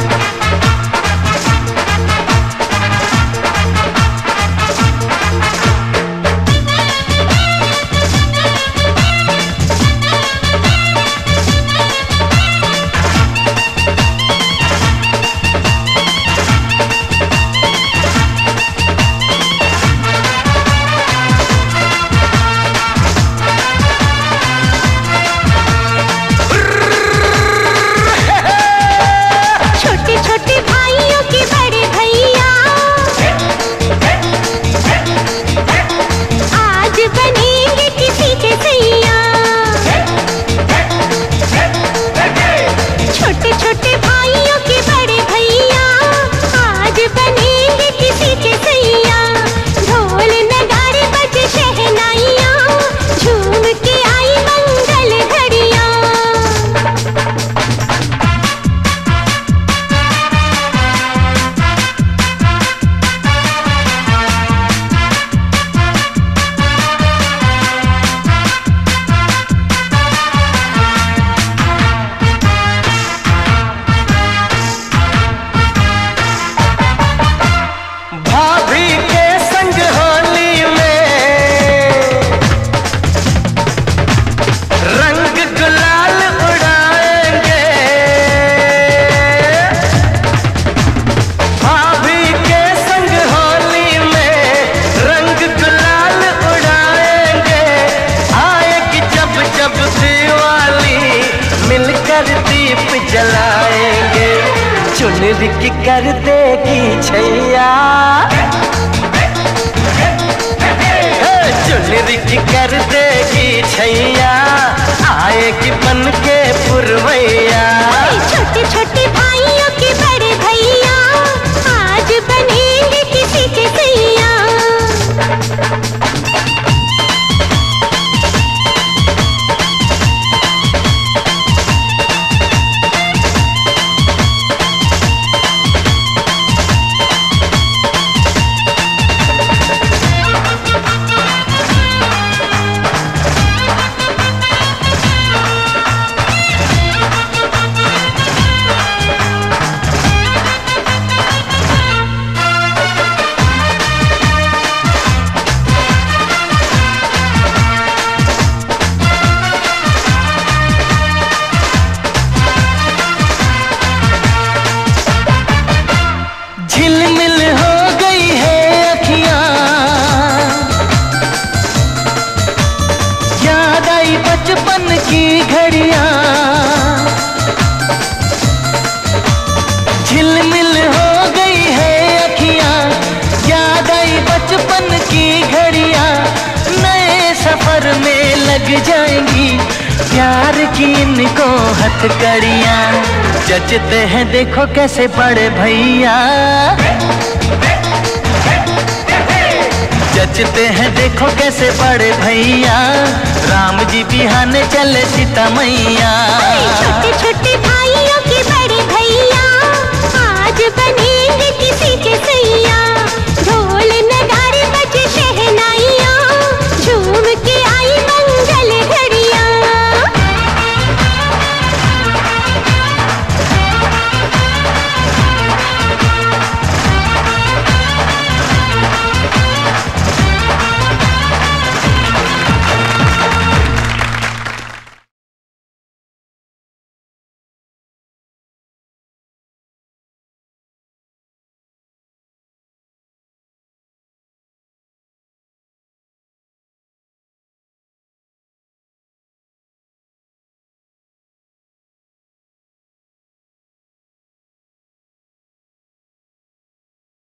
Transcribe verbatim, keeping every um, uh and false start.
जलाएंगे, चुनरी की कर देगी छैया, चुनरी की कर देगी छैया, आएगी बन के पुरवैया। छोटे छोटे भाइयों के बड़े भैया आज बनेंगे किसी के सैया। झिलमिल हो गई है अखियां, याद आई बचपन की घड़ियां, झिलमिल हो गई है अखियां, याद आई बचपन की घड़ियां, नए सफर में लग जाएंगी प्यार की इनको हथकड़ियां, जचते हैं देखो कैसे बड़े भैया, जचते हैं देखो कैसे बड़े भैया, राम जी बिहाने चले सीता मैया। छोटे छोटे